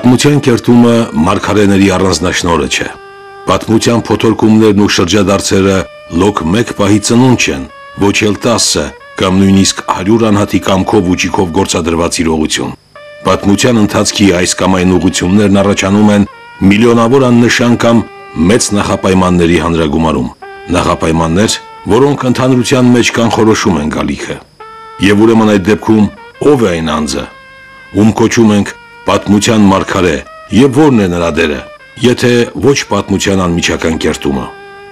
Պատմության կերտումը մարգարեների առանձնաշնորհը չէ։ Պատմության փոթորկումներն ու շրջադարձերը լոկ մեկ պահի ծնունդ չեն, ոչ էլ 10 կամ նույնիսկ 100 անհատի կամքով ու ճիգով գործադրված իրողություն։ Պատմության ընթացքի այս կամ այն ուղղություններն առաջանում են միլիոնավոր աննշան կամ մեծ նախապայմանների հանրագումարում։ Նախապայմաններ, որոնք ընդհանրության մեջ կանխորոշում են գալիքը։ Եվ ուրեմն այդ դեպքում ով է այն անձը, ում կոչում ենք պատմության մարգարե, եւ որն է նրա դերը, եթե ոչ պատմության անմիջական կերտումը։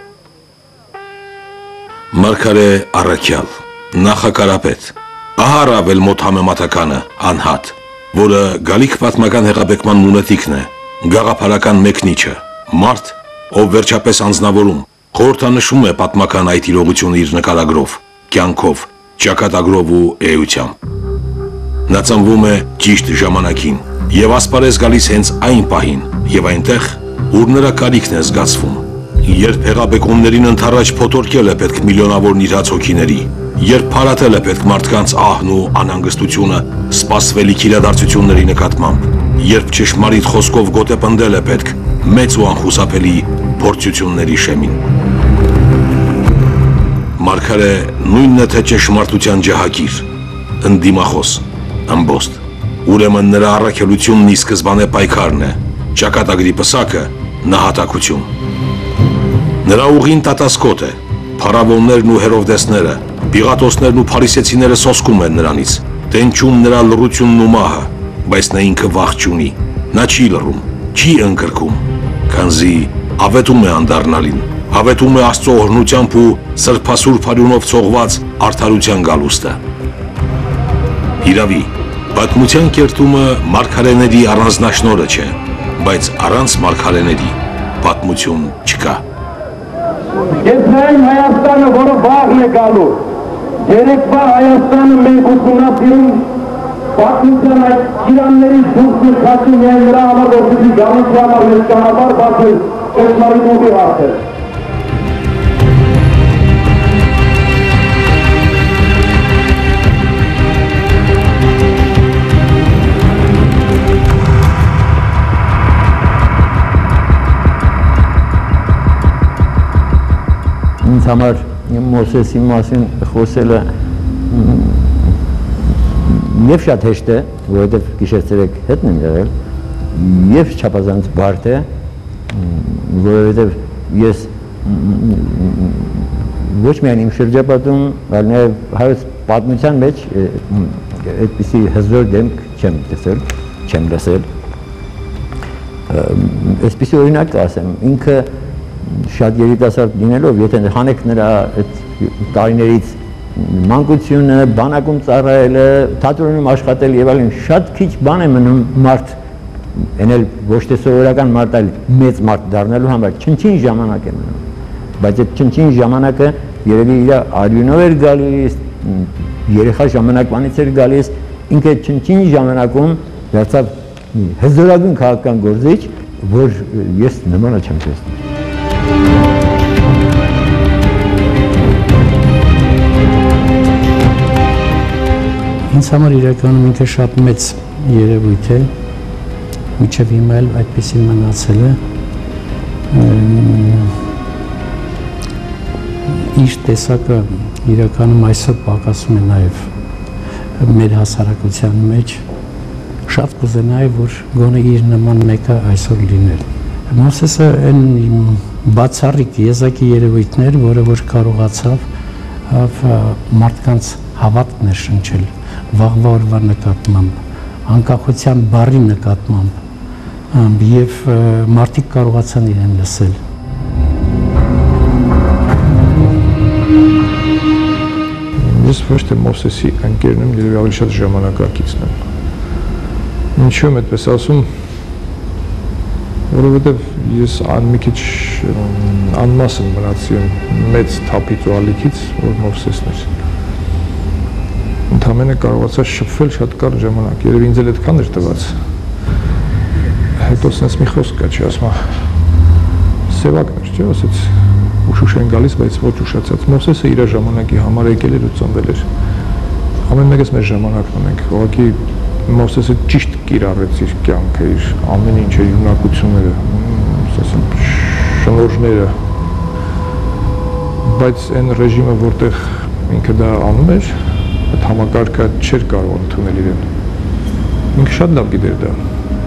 Մարգարե Առաքյալ, նախակարապետ, ահա առավել մոտ համեմատականը, անհատ, որը գալիք պատմական հեղափոխման մունետիկն է, գաղափարական մեկնիչը, մարդ, ով վերջապես անձնավորում, խորհրդանշում է պատմական այդ իրողությունը իր նկարագրով, կյանքով, ճակատագրով ու էությամբ։ Նա ծնվում է ճիշտ ժամանակին եւ ասպարեզ գալիս հենց այն պահին եւ այնտեղ, ուր նրա կարիքն է զգացվում, երբ հեղափոխումներին ընդառաջ փոթորկել է պետք միլիոնավոր նիրհած հոգիների, երբ փարատել է պետք մարդկանց ահն ու անհանգստությունը սպասվելիք իրադարձությունների նկատմամբ, երբ ճշմարիտ խոսքով գոտեպնդել է պետք մեծ ու անխուսափելի փորձությունների շեմին։ Մարգարե նույնն է թե ճշմարտության ջահագիր, ընդդիմախոս, ըմբոստ, ուրեմն նրա առաքելությունն ի սկզբանե պայքարն է, ճակատագրի պսակը նահատակություն։ Նրա ուղին տատասկոտ է, փարավոններն ու հերովդեսները, Պիղատոսներն ու փարիսեցիները սոսկում են նրանից, տենչում նրա լռությունն ու մահը, բայց նա ինքը վախ չունի, նա չի լռում, չի ընկրկում, քանզի ավետում է անդառնալին, ավետում է Աստծո օրհնությամբ ու սրբասուրբ արյունով ցողված արդարության գալուստը։ Իրավի, պատմության կերտումը մարգարեների առանձնաշնորհը չէ, բայց առանց մարգարեների պատմություն չկա։ Եթային Հայաստանը, որը վաղն է գալու, երեկվա Հայաստանը մենք ուսումնասիրում պատմության այդ իրանների դուրսը քաշում միայն նրա համար, որպեսզի գալուց համար մեզ ճանապարհ բացել ճշմարիտ ուղի հարթել։ Ինձ համար Մովսեսի մասին խոսելը և շատ հեշտ է, որովհետև գիշեր-ցերեկ հետն եմ եղել, և չափազանց բարդ է, որովհետև ես ոչ միայն իմ շրջապատում, այլ նաև հայոց պատմության մեջ այդպիսի հզոր դեմք չեմ լսել։ Այսպիսի օրինակ ասեմ, ինքը շատ երիտասարդ լինելով, եթե հանեք նրա այդ տարիներից մանկությունը, բանակում ծառայելը, թատրոնում աշխատել եւ այլն, շատ քիչ բան է մնում մարդ, այն էլ ոչ թե սովորական մարդ, այլ մեծ մարդ դառնալու համար, չնչին ժամանակ է մնում, բայց այդ չնչին ժամանակը երևի իր արյունով էր գալիս, երեխա ժամանակվանից էր գալիս, ինքը չնչին ժամանակում դարձավ հզորագույն քաղաքական գործիչ, որ ես նմանը չեմ տեսնում։ Ինձ համար իրականում ինքը շատ մեծ երևույթ է, մինչև հիմա էլ այդպեսին մնացել է, իր տեսակը իրականում այսօր պակասում է նաև մեր հասարակության մեջ, շատ կուզենայի, որ գոնե իր նման մեկը այսօր լիներ։ Մովսեսը այն բացառիկ եզակի երևույթներ, որը որ կարողացավ մարդկանց հավատքն է շնչել վաղվա օրվա նկատմամբ, անկախության բառի նկատմամբ եւ մարդիկ կարողացան իրեն լսել։ Ես ոչ թե Մովսեսի ընկերն եմ, երևի ավելի շատ ժամանակակիցն եմ։ Ինչու եմ այդպես ասում, որովհետև ես մի քիչ անմասն մնացի մեծ թափից ու ալիքից, որ Մովսեսն էր։ Ընդամենը կարողացա շփվել շատ կարճ ժամանակ, երևի ինձ էլ այդքան էր տված։ Հետո sense մի խոսք կա, չի ասում, սևակն էր, չէ՞, ասեց, ուշուշ են գալիս, բայց ոչ ուշացած։ Մովսեսը իր ժամանակի համար եկել էր ու ծնվել էր։ Ամեն մեկս մեր ժամանակն ունենք, ուղղակի Մովսեսը ճիշտ կիրառեց իր կյանքը, իր ամեն ինչ իր ունակությունները, ասեմ, շնորհները, բայց այն ռեժիմը, որտեղ ինքը դա անում էր, այդ համակարգը չէր կարող ընդունել իրեն։ Ինքը շատ լավ գիտեր դա։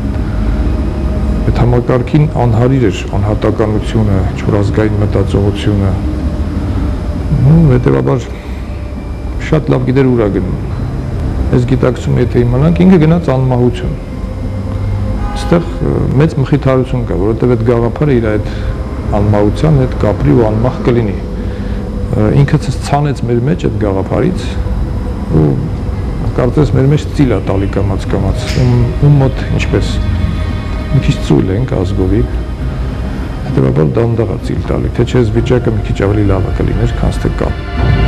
Այդ համակարգին անհարիր էր անհատականությունը, չորազգային մտածողությունը, հետևաբար շատ լավ գիտեր ուր է գնում։ Այս գիտակցումը եթե իմանանք, ինքը գնաց անմահություն։ Այստեղ մեծ մխիթարություն կա, որովհետև այդ գաղափարը իր այդ անմահության հետ կապրի ու անմահ կլինի։ Ինքը ցանեց մեր մեջ այդ գաղափարից ու կարծես մեր մեջ ծիլ է տալի կամաց, ում մոտ ինչպես մի քիչ ծույլ ենք ազգովի, հետևաբար դանդաղ է ծիլ տալի, թե չէ այս վիճակը մի քիչ ավելի լավը կլիներ, քան թե կա։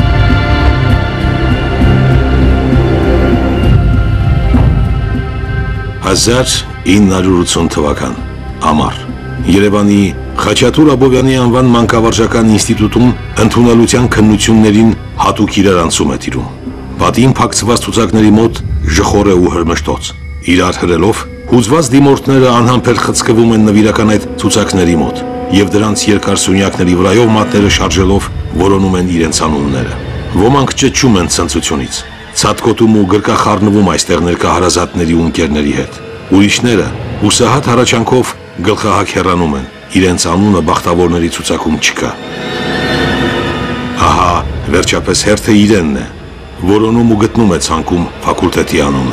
1980 թվական ամառ Երևանի Խաչատուր Աբովյանի անվան մանկավարժական ինստիտուտում ընդունելության քննություններին հատուկ իրարանցում է տիրում։ Պատին փակցված ցուցակների մոտ ժխոր է ու հրմշտոց։ Իրար հրելով հուզված դիմորդները անհամբեր խցկվում են նվիրական այդ ցուցակների մոտ եւ դրանց երկար սունյակների վրայով մատները շարժելով որոնում են իրենց անունները։ Ոմանք ճճում են ցնծությունից, ցածկոտում ու գրկախառնվում այստեղ ներկա հարազատների ու ընկերների հետ։ Ուրիշները ուսահատ հառաչանքով գլխահակ հեռանում են, իրենց անունը բախտավորների ցուցակում չկա։ Ահա, վերջապես հերթը իրենն է, որոնում ու գտնում է ցանկում ֆակուլտետի անունը։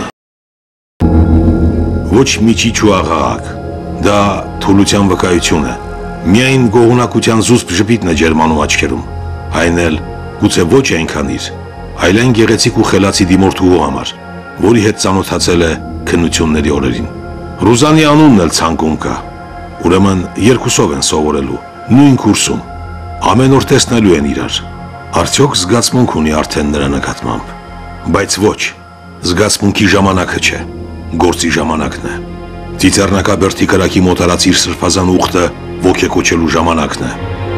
Ոչ միջիչ ու աղաղակ, դա թուլության վկայություն է։ Միայն գողունակության զուսպ ժպիտն է ջերմանում աչքերում, այն էլ գուցե ոչ այնքան իր, այլ այն գեղեցիկ ու խելացի դիմորդուհու համար, որի հետ ծանոթացել է քննությունների օրերին։ Ռուզանի անունն էլ ցանկում կա, ուրեմն երկուսով են սովորելու, նույն կուրսում, ամեն օր տեսնելու են իրար, արդյոք զգացմունք ունի արդեն նրա նկատմամբ, բայց ոչ, զգացմունքի ժամանակը չէ, գործի ժամանակն է, ծիծեռնակաբերդի կրակի մոտ արած իր սրբազան ուխտը ոգեկոչելու ժամանակն է։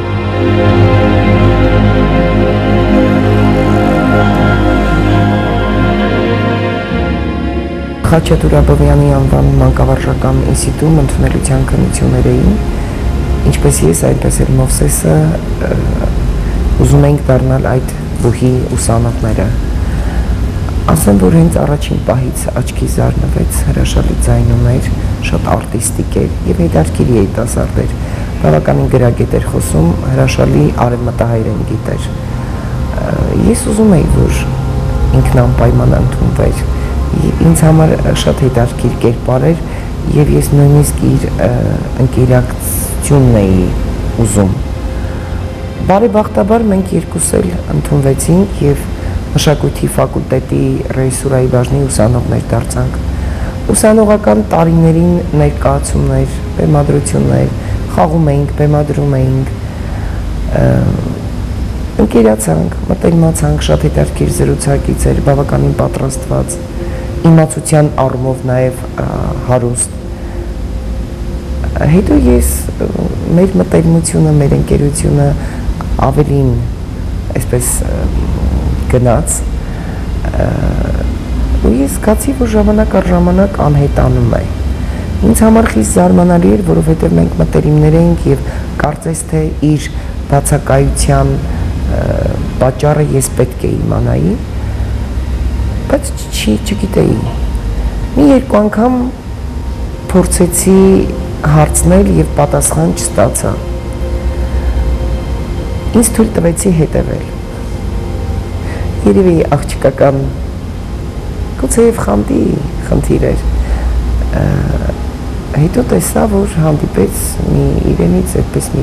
Խաչատուր Աբովյանի անվան մանկավարժական ինստիտուտում ընդունելության քննություններ էին, ինչպես ես, այնպես էլ Մովսեսը ուզում էինք դառնալ այդ բուհի ուսանողները։ Ասեմ, որ հենց առաջին պահից աչքի զարնվեց, հրաշալի ձայնում էր, շատ արտիստիկ էր եւ հետաքրքիր երիտասարդ էր, բավականին գրագետ էր խոսում, հրաշալի արևմտահայերեն գիտեր։ Ես ուզում էի, որ ինքն անպայման ընդունվեր։ Ինձ համար շատ հետաքրքիր կերպար էր եւ ես նույնիսկ իր ընկերակցությունն էի ուզում։ Բարեբախտաբար մենք երկուս էլ ընդունվեցինք եւ մշակույթի ֆակուլտետի ռեժիսուրայի բաժնի ուսանողներ դարձանք։ Ուսանողական տարիներին ներկայացումներ, բեմադրություններ, խաղում էինք, բեմադրում էինք, ընկերացանք, մտերմացանք, շատ հետաքրքիր զրուցակից էր, բավականին պատրաստված, իմացության առումով նաև հարուստ։ Հետո ես մեր մտերմությունը, մեր ընկերությունը ավելին այսպես գնաց ու ես զգացի, որ ժամանակ առ ժամանակ անհետանում է։ Ինձ համար խիստ զարմանալի էր, որովհետև մենք մտերիմներ էինք եւ կարծես թե իր բացակայության պատճառը ես պետք է իմանայի, բայց չգիտեի։ Մի երկու անգամ փորձեցի հարցնել եւ պատասխան չստացա։ Ինձ թույլ տվեցի հետևել։ Երևի աղջկական գուցեև խանդի խնդիր էր։ Հետո տեսա, որ հանդիպեց իրենից այդպես մի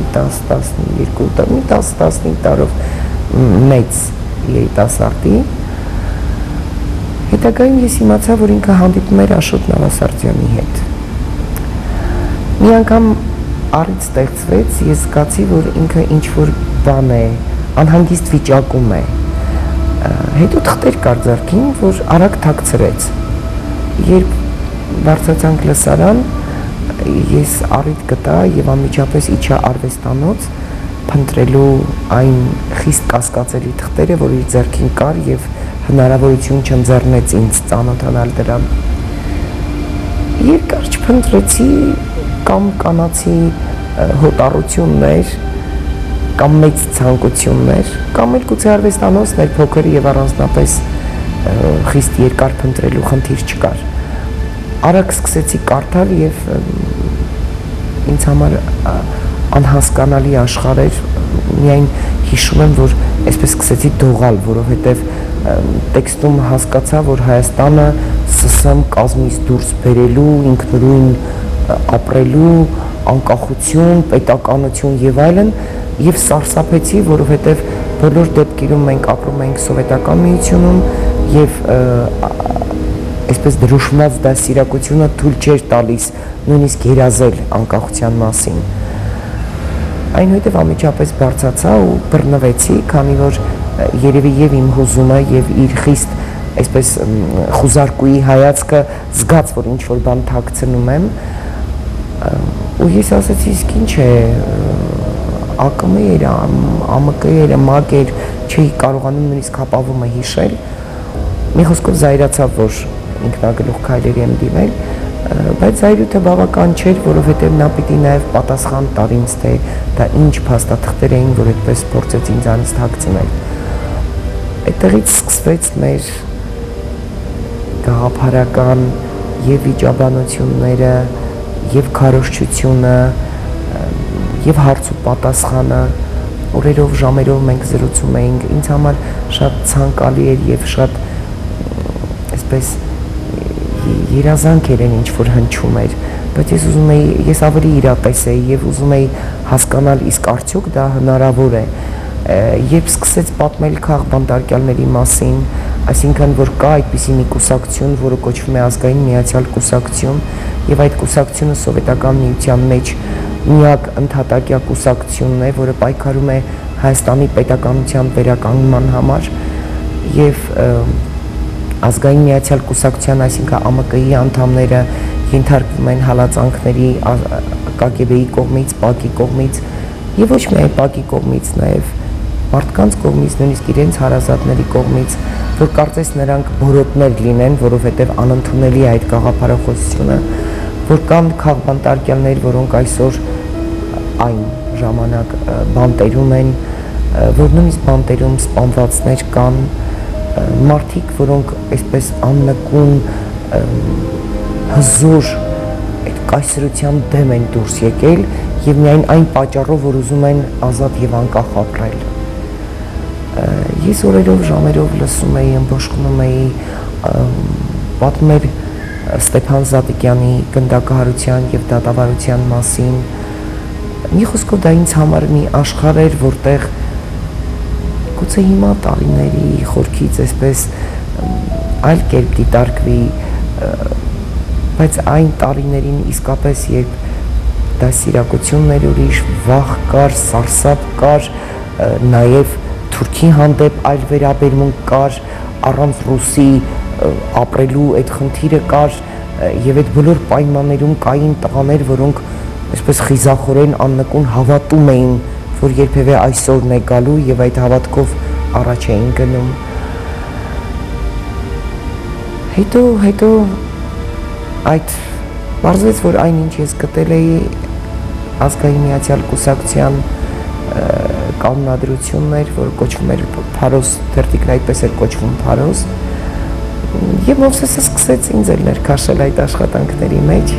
10-15 տարով մեծ երիտասարդի։ Հետագայում ես իմացա, որ ինքը հանդիպում էր Աշոտ Նավասարդյանի հետ։ Մի անգամ առիթ ստեղծվեց, ես զգացի, որ ինքը ինչ-որ բան է, անհանգիստ վիճակում է։ Հետո թղթեր կար ձեռքին, որ արագ թաքցրեց։ Երբ բարձրացանք լսարան, ես առիթ գտա եւ անմիջապես իջա արվեստանոց փնտրելու այն խիստ կասկածելի թղթերը, որ իր ձեռքին կար եւ հնարավորություն չընձեռնեց ինձ ծանոթանալ դրան։ երկար չփնտրեցի կամ կանացի հոտառություններ կամ մեծ ցանկություններ կամ էլ գուցե արվեստանոցներ փոքր եւ առանձնապես խիստ երկար փնտրելու խնդիր չկար։ Արագ սկսեցի կարդալ եւ ինձ համար անհասկանալի աշխարհ էր, միայն հիշում եմ, որ այսպես սկսեցի դողալ, որովհետեւ տեքստում հասկացա, որ Հայաստանը ՍՍՄ կազմից դուրս բերելու, ինքնուրույն ապրելու, անկախություն, պետականություն եւ այլն, եւ սարսափեցի, որովհետեւ բոլոր դեպքերում մենք ապրում ենք սովետական միությունում եւ այսպես դրոշմած դասիրակությունը թույլ չէր տալիս նույնիսկ երազել անկախության մասին։ Այնուհետև անմիջապես բարձացա ու բռնվեցի, քանի որ երևի եւ իմ հուզումը եւ իր խիստ այսպես խուզարկուի հայացքը զգաց, որ ինչ որ բան թաքցնում եմ, ու ես ասացի, իսկ ինչ է, ԱԿՄ էր, ԱՄԿ էր, ՄԱԿ էր, չէի կարողանում նույնիսկ հապավումը հիշել։ Մի խոսքով զայրացավ, որ ինքնագլուխ քայլերի եմ դիմել, բայց զայրույթը բավական չէր, որովհետև նա պիտի նաև պատասխան տար ինձ, թե դա ինչ փաստաթղթեր էին, որ այդպես փորձեց ինձանից թաքցնել։ Այդտեղից սկսվեց մեր գաղափարական եւ վիճաբանությունները, եւ քարոզչությունը, եւ հարց ու պատասխանը, օրերով, ժամերով մենք զրուցում էինք, ինձ համար շատ ցանկալի էր եւ շատ այսպես երազանքեր են ինչ որ հնչում էր, բայց ես ավելի իրատես էի եւ ուզում էի հասկանալ իսկ արդյոք դա հնարավոր է։ Երբ սկսեց պատմել քաղբանտարկյալների մասին, այսինքն որ կա այդպիսի մի կուսակցություն, որը կոչվում է Ազգային միացյալ կուսակցություն, եւ այդ կուսակցությունը սովետական միության մեջ միակ ընդհատակյա կուսակցությունն է, որը պայքարում է Հայաստանի պետականության վերականգնման համար եւ Ազգային միացյալ կուսակցության, այսինքն ԱՄԿ-ի անդամները ենթարկվում են հալածանքների ԿԳԲ-ի կողմից, ՊԱԿ-ի կողմից եւ ոչ միայն ՊԱԿ-ի կողմից, նաեւ մարդկանց կողմից, նույնիսկ իրենց հարազատների կողմից, որ կարծես նրանք բորոտներ լինեն, որովհետեւ անընդունելի է այդ գաղափարախոսությունը, որ կան քաղբանտարկյալներ, որոնք այսօր այն ժամանակ բանտերում են, որ նույնիսկ բանտերում սպանվածներ կան, մարդիկ, որոնք այսպես աննկուն հզոր այդ կայսրության դեմ են դուրս եկել եւ միայն այն պատճառով, որ ուզում են ազատ եւ անկախ ապրել։ Ես օրերով, ժամերով լսում էի, ըմբոշխնում էի, պատմում էր Ստեփան Զատիկյանի գնդակահարության եւ դատավարության մասին։ Մի խոսքով դա ինձ համար մի աշխարհ էր, որտեղ գուցե հիմա տարիների խորքից այսպես այլ կերպ դիտարկվի, բայց այն տարիներին իսկապես երբ դասիրակություններ ուրիշ, վախ կար, սարսափ կար, նաև Թուրքի հանդեպ այլ վերաբերմունք կար, առանց ռուսի ապրելու այդ խնդիրը կար եւ այդ բոլոր պայմաններում կային տղաներ, որոնք այսպես խիզախորեն աննկուն հավատում էին, որ երբևէ այսօրն է գալու եւ այդ հավատքով առաջ էին գնում։ Հետո այդ բարձրացավ, որ այնինչ ես գտել էի Ազգային միացյալ կուսակցության կանոնադրությունն էր, որ կոչվում էր Փարոս, թերթիկն այդպես էր կոչվում Փարոս, եւ Մովսեսը սկսեց ինձ էլ ներքաշել այդ աշխատանքների մեջ։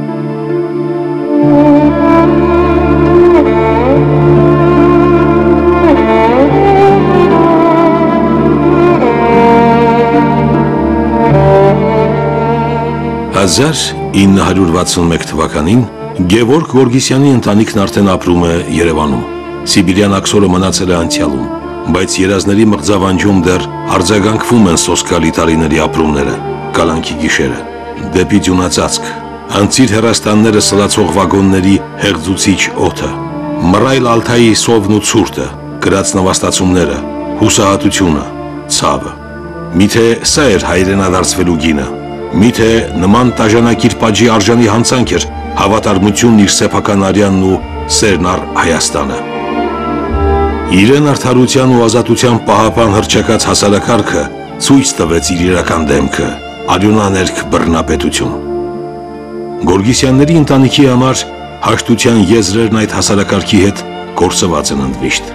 Հազար 961 թվականին Գևորգ Գորգիսյանի ընտանիքն արդեն ապրում է Երևանում։ Սիբիրյան աքսորը մնացել է անցյալում, բայց երազների մղձավանջում դեռ արձագանքվում են սոսկալի տարիների ապրումները, կալանքի գիշերը, դեպի ձյունածածկ, անցիր հեռաստանները սլացող վագոնների հեղձուցիչ օդը, մռայլ Ալթայի սովն ու ցուրտը, գրած նվաստացումները, հուսահատությունը, ցավը։ Միթե սա էր հայրենադարձվելու գինը, միթե նման տաժանակիր պատժի արժանի հանցանք էր հավատարմությունն իր սեփական արյանն ու սերն առ Հայաստանը։ Իրեն արդարության ու ազատության պահապան հռչակած հասարակարգը ցույց տվեց իր իրական դեմքը, արյունաներկ բռնապետություն։ Գորգիսյանների ընտանիքի համար հաշտության եզրերն այդ հասարակարգի հետ կորսված են ընդվիշտ։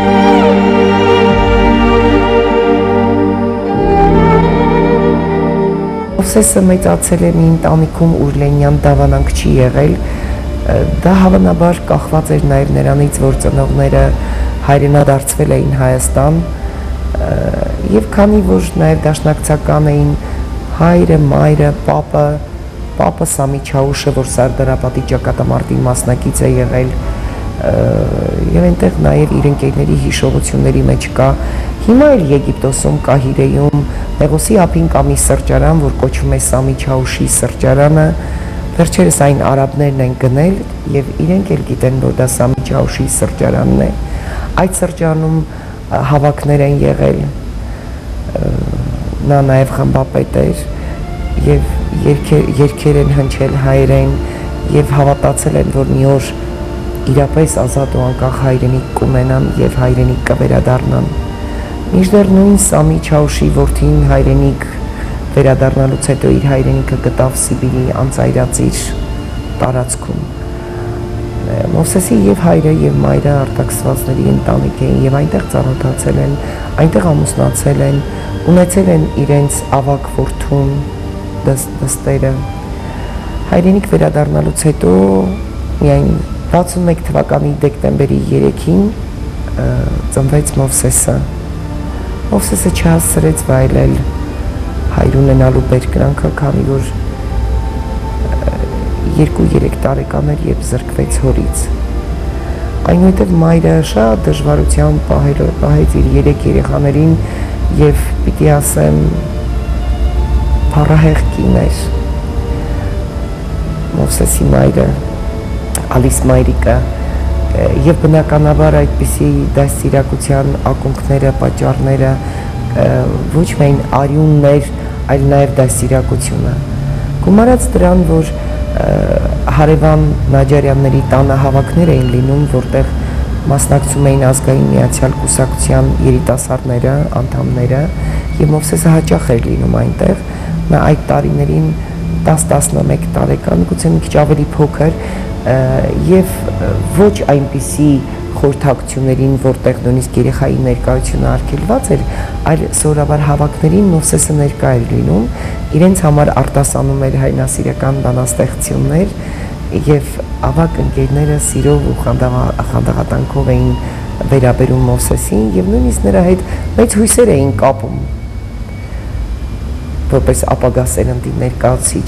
Մովսեսը մեծացել է մի ընտանիքում, ուր Լենյան դավանանք չի եղել, դա հավանաբար կախված էր նաև նրանից, որ ծնողները հայրենադարձվել էին Հայաստան, եւ քանի որ նաև դաշնակցական էին հայրը, մայրը, պապը Սամի Չաուշը, որ Սարդարապատի ճակատամարտի մասնակից է եղել, եւ այնտեղ նաև իր ընկերների հիշողությունների մեջ կա։ Հիմա էլ Եգիպտոսում Կահիրեում Մեղոսի ափին կա մի սրճարան, որ կոչվում է Սամի Չաուշի սրճարանը։ Վերջերս այն արաբներն են գնել եւ իրենք էլ գիտեն, որ դա Սամի Չաուշի սրճարանն է։ Այդ սրճարանում հավաքներ են եղել, նա նաև խմբապետ էր եւ երգեր են հնչել հայերեն եւ հավատացել են, որ մի օր իրապես ազատ ու անկախ հայրենիք կունենան եւ հայրենիք կվերադառնան։ Մինչդեռ նույն Սամի Չաուշի որդին հայրենիք վերադառնալուց հետո իր հայրենիքը գտավ Սիբիրի անծայրածիր տարածքում։ Մովսեսի եւ հայրը եւ մայրը արտաքսվածների ընտանիք էին եւ այնտեղ ծանոթացել են, այնտեղ ամուսնացել են, ունեցել են իրենց ավագ որդուն դստերը։ Հայրենիք վերադառնալուց հետո միայն 61 թվականի դեկտեմբերի 3-ին ծնվեց Մովսեսը։ Մովսեսը չհասցրեց վայելել հայր ունենալու բերկրանքը, քանի որ 2-3 տարեկան էր, երբ զրկվեց հորից։ Այնուհետև մայրը շատ դժվարությամբ պահեց իր 3 երեխաներին եւ պիտի ասեմ փառահեղ կին էր։ Մովսեսի մայրը, Ալիս մայրիկը, եւ բնականաբար այդպիսի դաստիարակության ակունքները, պատճառները ոչ միայն արյուններ, այլ նաեւ դաստիարակությունը։ Գումարած դրան, որ հարևան Նաջարյանների տանը հավաքներ էին լինում, որտեղ մասնակցում էին ազգային միացյալ կուսակցության երիտասարդները, անդամները, եւ Մովսեսը հաճախ էր լինում այնտեղ։ Նա այդ տարիներին 10-11 տարեկան, գուցե մի քիչ ավելի փոքր, եւ ոչ այնպիսի խորհրդակցություններին, որտեղ նույնիսկ երեխայի ներկայությունը արգելված էր, այլ սովորաբար հավաքներին Մովսեսը ներկա էր լինում, իրենց համար արտասանում էր հայրենասիրական բանաստեղծություններ եւ ավագ ընկերները սիրով ու խանդավառանքով էին վերաբերում Մովսեսին եւ նույնիսկ նրա հետ մեծ հույսեր էին կապում որպես ապագա սերնդի ներկայացիչ։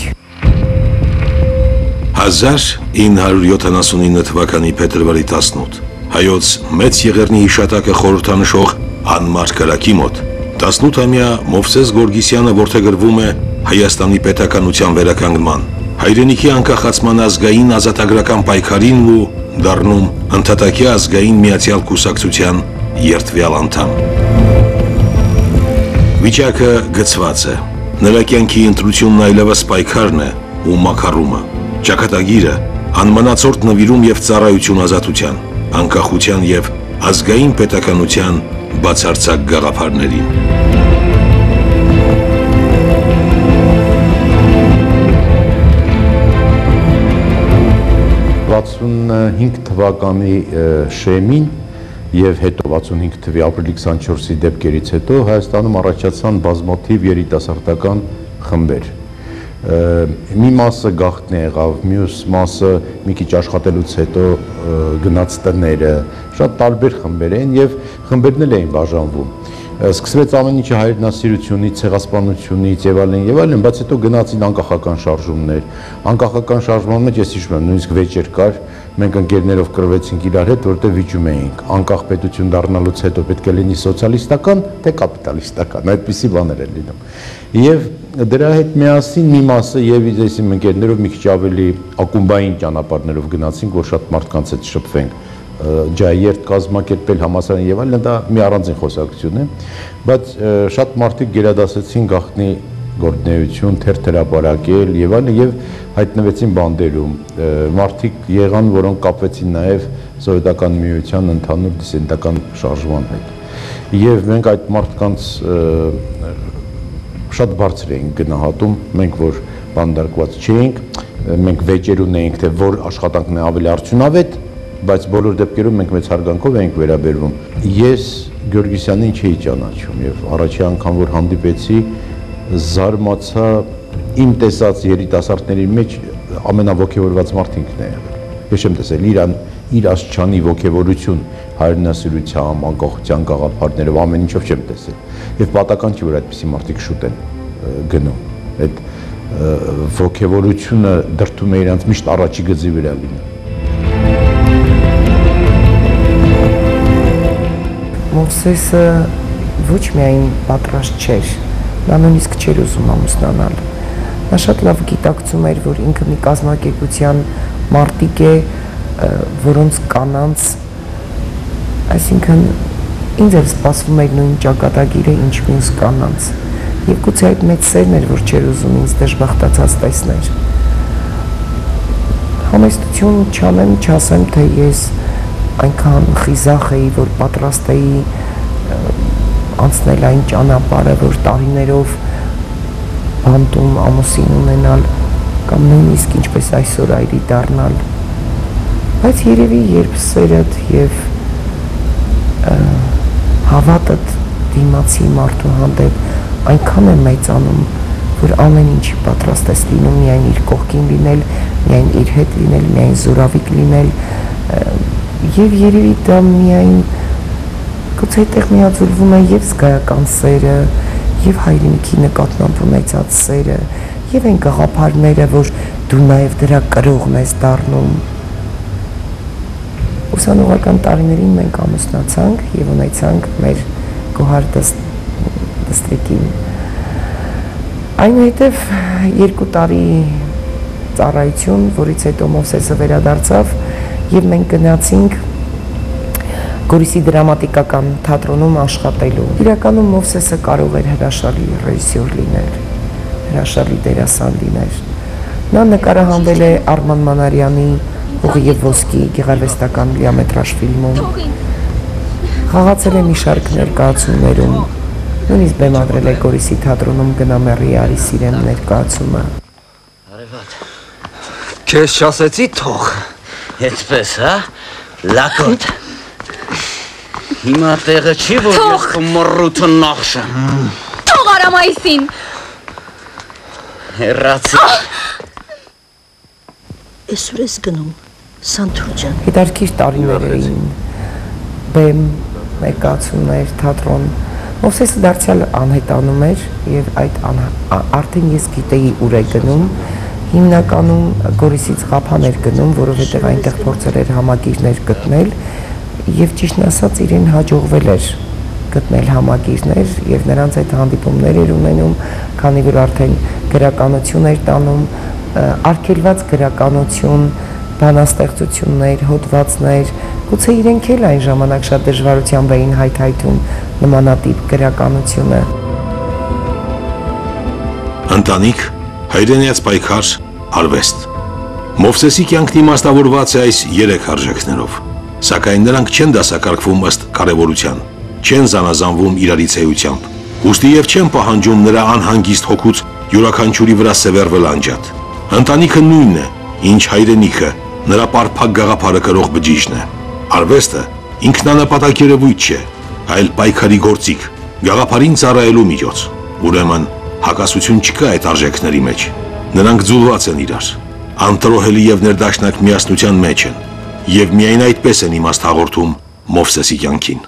1979 թվականի փետրվարի 18 հայոց մեծ եղեռնի հիշատակը խորհրդանշող անմար կրակի մոտ 18-ամյա Մովսես Գորգիսյանը որդեգրվում է Հայաստանի պետականության վերականգնման, հայրենիքի անկախացման ազգային ազատագրական պայքարին ու դառնում ընդհատակի ազգային միացյալ կուսակցության երդվյալ անդամ։ Վիճակը գծված է, նրա կյանքի ընտրությունն այլևս պայքարն է ու մաքարումը, ճակատագիրը անմնացորդ նվիրում եւ ծառայություն ազատության, անկախության եւ ազգային պետականության բացարձակ գաղափարներին։ «65 թվականի շեմին եւ հետո 65 թվականի ապրիլի 24-ի դեպքերից հետո Հայաստանում առաջացան բազմաթիվ երիտասարդական խմբեր։ Մի մասը գաղտնի եղավ, մյուս մասը մի քիչ աշխատելուց հետո գնաց տները, շատ տարբեր խմբեր էին եւ խմբերն էլ էին բաժանվում։ Սկսվեց ամեն ինչը հայրենասիրությունից, ցեղասպանությունից եւ այլն, բայց հետո գնացին անկախական շարժումներ։ Անկախական շարժման մեջ ես հիշում եմ, նույնիսկ վեճեր կար, մենք ընկերներով կրվեցինք իրար հետ, որտեղ վիճում էինք, անկախ պետություն դառնալուց հետո պետք է լինի սոցիալիստական, թե կապիտալիստական, այդպիսի բաներ են լինում։ Եվ դրա հետ միասին մի մասը եւ ես իմ ընկերներով մի քիչ ավելի ակումբային ճանապարհներով գնացինք, որ շատ մարդկանց հետ շփվենք, ջայերտ կազմակերպել համասարան եւ այլն, դա մի առանձին խոսակցություն է, բայց շատ մարդիկ գերադասեցին գաղտնի գործունեություն, թերթերապարակել եւ այլն եւ հայտնվեցին բանդերում։ Մարդիկ եղան, որոնք կապվեցին նաեւ սովետական միության ընդհանուր դիսենտական շարժման հետ։ Եվ մենք այդ մարդկանց շատ բարձր էինք գնահատում, մենք որ բանդարկված չէինք, մենք վեճեր ունեինք, թե որ աշխատանքն է ավելի արդյունավետ, բայց բոլոր դեպքերում մենք մեծ հարգանքով էինք վերաբերվում։ Ես Գյորգիսյանին չէի ճանաչում եւ առաջի անգամ որ հանդիպեցի, զարմացա իմ տեսած երիտասարդների մեջ ամենաոգևորված մարդ ինքն է եղել։ Ես չեմ տեսել իր աստիճանի ոգևորություն, հայրենասիրությամբ, անկախության գաղափարներով ամեն ինչով չեմ տեսել։ Եվ պատական չի որ այդպիսի մարդիկ շուտ են գնում։ Այդ ոգևորությունը դրդում է իրենց միշտ առաջի գծի վրա լինել։ Մովսեսը ոչ միայն պատրաստ չէր, նա նույնիսկ չէր ուզում ամուսնանալ։ Նա շատ լավ գիտակցում էր, որ ինքը մի կազմակերպության մարտիկ է, որոնց կանանց, այսինքն ինձ էլ սպասվում էր նույն ճակատագիրը, ինչ մյուս կանանց։ Եվ գուցե այդ մեծ սերն էր, որ չէր ուզում ինձ դժբախտացած տեսներ։ Համեստություն չանեմ, չասեմ, թե ես այնքան խիզախ էի, որ պատրաստ էի անցնել այն ճանապարհը, որ տարիներով բանտում ամուսին ունենալ կամ նույնիսկ ինչպես այսօր այրի դառնալ, բայց երևի երբ սերդ եւ հավատդ դիմացի մարդու հանդեպ այնքան է մեծանում, որ ամեն ինչի պատրաստ ես լինում միայն իր կողքին լինել, միայն իր հետ լինել, միայն զորավիկ լինել, եւ երևի դա միայն գուցե այդտեղ միաձուլվում է եւ զգայական սերը, եւ հայրենիքի նկատմամբ ունեցած սերը, եւ այն գաղափարները, որ դու նաեւ դրա կրողն ես դառնում։ Ուսանողական տարիներին մենք ամուսնացանք եւ ունեցանք մեր Գոհար դստրիկին։ Այնուհետև 2 տարի ծառայություն, որից հետո Մովսեսը վերադարձավ եւ մենք գնացինք Գորիսի դրամատիկական թատրոնում աշխատելու։ Իրականում Մովսեսը կարող էր հրաշալի ռեժիսոր լինել, հրաշալի դերասան լինել։ Նա նկարահանվել է Արման Մանարյանի «Հողի և ոսկի» գեղարվեստական լիամետրաժ ֆիլմում։ Խաղացել է մի շարք ներկայացումներում, նույնիսկ բեմադրել է Գորիսի թատրոնում Գնամեռի Արի Սիրեմ ներկայացումը։ Արևատ, քեզ չասեցի թող, այդպես, հա, լակոտ։ Հիմա տեղը չի, որ ես մռութը նախշեմ։ Թող արամ այսին։ Հեռացի։ Այսօր ես գնում, Սանթուր ջան։ Հետարքիր տարիներ էին, բեմ, ներկայացումներ, թատրոն։ Մովսեսը դարձյալ անհետանում էր եւ այդ արդեն ես գիտեի ուր է գնում, հիմնականում Գորիսից Ղափան էր գնում, որովհետեւ այնտեղ փորձել էր համագիրներ գտնել եւ ճիշտն ասած իրեն հաջողվել էր գտնել համագիրներ եւ նրանց այդ հանդիպումներ էր ունենում, քանի որ արդեն գրականություն էր տանում, արգելված գրականություն, բանաստեղծություններ, հոդվածներ, գուցե իրենք էլ այն ժամանակ շատ դժվարությամբ էին հայթայթում նմանատիպ գրականությունը։ Ընտանիք, հայրենիաց պայքար, արվեստ։ Մովսեսի կյանքն իմաստավորված է այս 3 արժեքներով, սակայն նրանք չեն դասակարգվում ըստ կարևորության, չեն զանազանվում իրարից էությամբ, ուստի եւ չեն պահանջում նրա անհանգիստ հոգուց յուրաքանչյուրի վրա սևեռվել անջատ։ Ընտանիքը նույնն է, ինչ հայրենիքը, նրա պարփակ գաղափարը կրող բջիջն է։ Արվեստը ինքնանպատակ երևույթ չէ, այլ պայքարի գործիք, գաղափարին ծառայելու միջոց։ Ուրեմն հակասություն չկա այդ արժեքների մեջ։ Նրանք ձուլված են իրար, անտրոհելի եւ ներդաշնակ միասնության մեջ են, եւ միայն այդպես են իմաստ հաղորդում Մովսեսի կյանքին։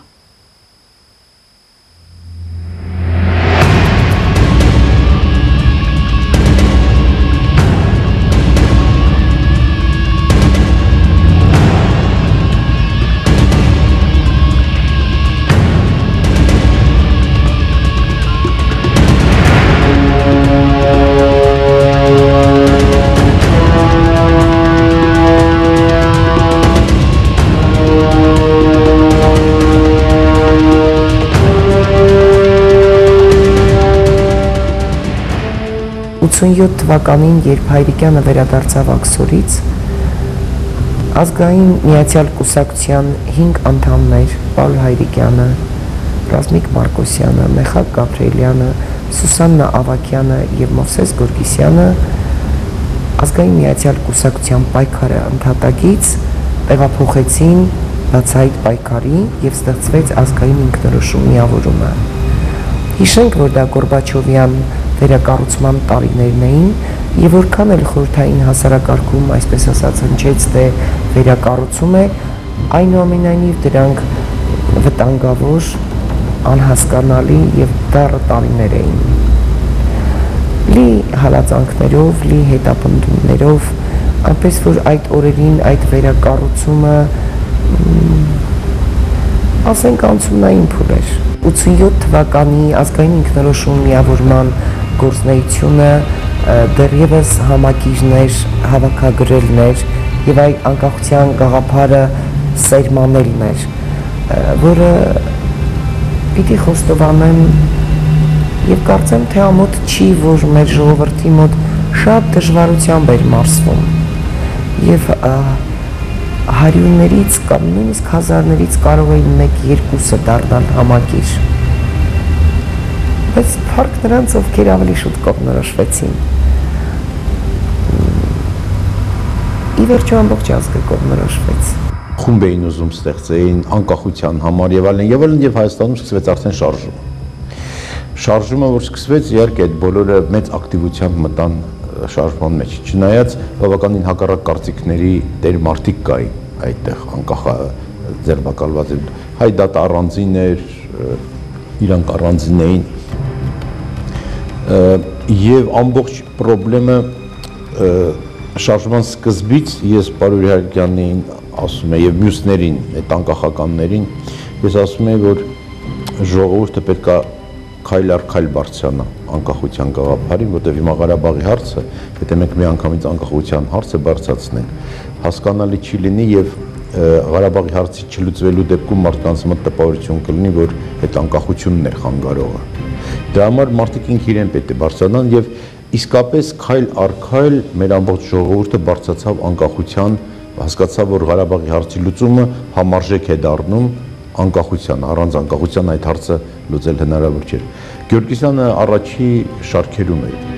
թվականին, երբ Հայրիկյանը վերադարձավ Աքսորից, ազգային միացյալ կուսակցության 5 անդամներ՝ Պաուլ Հայրիկյանը, Ռազմիկ Մարկոսյանը, Մեխակ Գաբրիելյանը, Սուսաննա Ավագյանը եւ Մովսես Գորգիսյանը ազգային միացյալ կուսակցության պայքարը ընդհատակից տեղափոխեցին բացահայտ պայքարի եւ ստեղծվեց ազգային ինքնորոշում միավորումը։ Հիշենք, որ դա Գորբաչովյան վերակառուցման տարիներն էին եւ որքան էլ խորհրդային հասարակարգում, այսպես ասած, հնչեց թե վերակառուցում է, այնուամենայնիվ դրանք վտանգավոր, անհասկանալի եւ դառը տարիներ էին։ Լի հալածանքներով, լի հետապնդումներով, այնպես որ այդ օրերին այդ վերակառուցումը ասենք անցումնային փուլ էր։ 87 թվականի ազգային ինքնորոշում միավորման գործունեությունը դեռևս համակիրներ հավաքագրելն էր եւ այդ անկախության գաղափարը սերմանելն էր, որը պիտի խոստովանեմ եւ կարծեմ թե ամոթ չի, որ մեր ժողովրդի մոտ շատ դժվարությամբ էր մարսվում եւ հարյուրներից կամ նույնիսկ հազարներից կարող էին 1-2-ը դառնալ համակիր, բայց փառք նրանց, ովքեր ավելի շուտ կողմնորոշվեցին։ Ի վերջո ամբողջ ազգը կողմնորոշվեց։ Խումբ էին ուզում ստեղծեին անկախության համար եւ այլն եւ Հայաստանում սկսվեց արդեն շարժումը։ Շարժումը, որ սկսվեց, իհարկե այդ բոլորը մեծ ակտիվությամբ մտան շարժման մեջ, չնայած բավականին հակառակ կարծիքների տեր մարդիկ կային այդտեղ, անկախ ձերբակալված էր, Հայդատ առանձին էր, իրանք առանձին էին եւ ամբողջ խնդրը շարժման սկզբից ես Պարուր Իհակյանին ասում եմ եւ մյուսներին, այդ անկախականներին, ես ասում եմ, որ ժողովուրդը պետք է քայլ առ քայլ բարձրանա անկախության գաղափարին, որտեղ հիմա Ղարաբաղի հարցը, եթե մենք մի անգամից անկախության հարցը բարձրացնենք, հասկանալի չի լինի եւ Ղարաբաղի հարցի չլուծվելու դեպքում մարդկանց մոտ տպավորություն կլինի, որ այդ անկախությունն է խանգարողը։ Դրա համար մարդիկ ինք իրեն պետք է բարձրանան եւ իսկապես քայլ առ քայլ մեր ամբողջ ժողովուրդը բարձրացավ անկախության, հասկացավ, որ Ղարաբաղի հարցի լուծումը համարժեք է դառնում անկախության, առանց անկախության այդ հարցը լուծել հնարավոր չէր։ Գեորգիսյանը առաջի շարքերում էր։